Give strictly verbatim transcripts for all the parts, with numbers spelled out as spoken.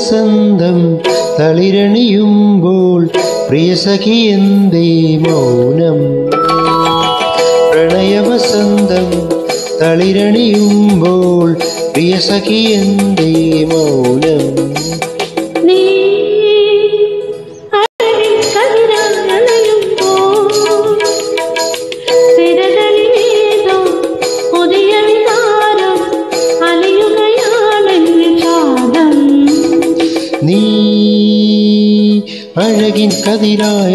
വസന്തം തളിരണിയുമ്പോൾ പ്രിയസഖി എന്തേ മൗനം പ്രണയവസന്തം തളിരണിയുമ്പോൾ പ്രിയസഖി എന്തേ മൗനം നീ അഴകിൻ കതിരായി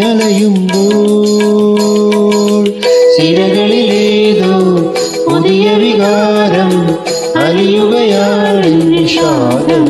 അലയുമ്പോൾ സിരകളിലേതോ പുതിയ വികാരം അലിയുകയാണ് നിഷാദം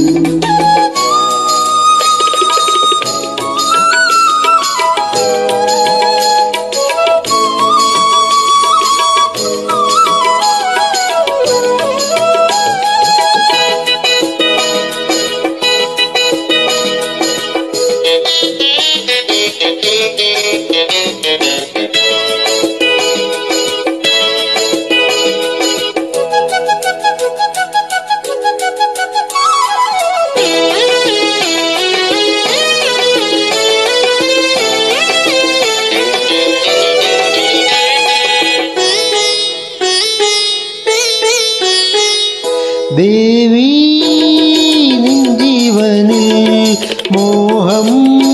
ദേവി നിൻ ജീവനിൽ മോഹം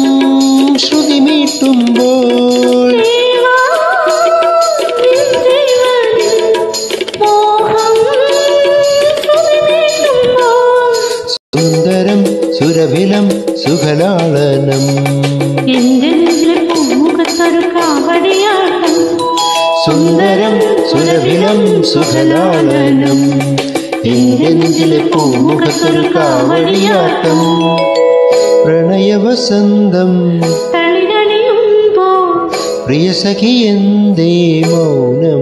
ശ്രുതിമീട്ടുമ്പോൾ സുന്ദരം സുരഭിലം സുഖലാളനം സുന്ദരം സുരഭിലം സുഖലാളനം എന്റെ നെഞ്ചിലെ പൂമുഖത്തൊരു കാവടിയാട്ടം പ്രണയവസന്തം പ്രിയസഖി എന്തേ മൗനം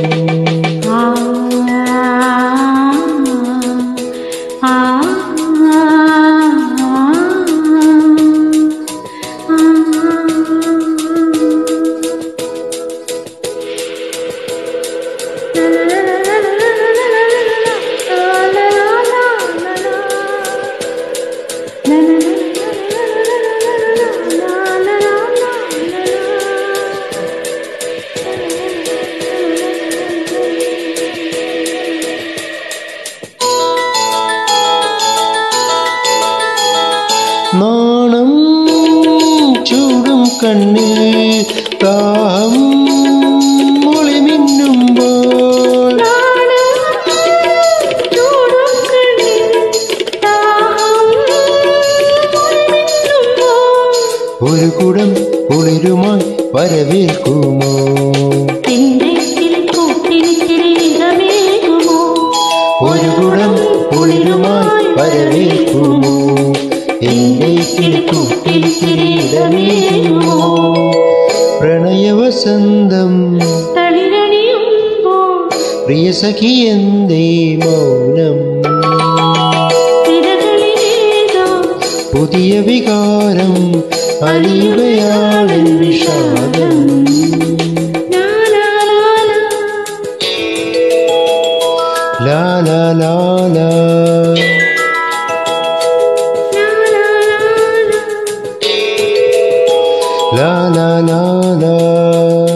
നാണം ചൂടും കണ്ണിൽ ദാഹം ഒളിമിന്നുമ്പോൾ ഒരു കുടം കുളിരുമായി വരവേൽക്കുമോ ഒരു കുടം കുളിരുമായി വരവേൽക്കുമോ എന്റെ കിളിക്കൂട്ടിൽ കിരീടമേറുമോ പ്രണയവസന്തം പ്രിയസഖി എന്തേ മൗനം പുതിയ വികാരം അലിയുകയാണ് വിഷാദം ലാ ലാ ലാ ലാ la la la la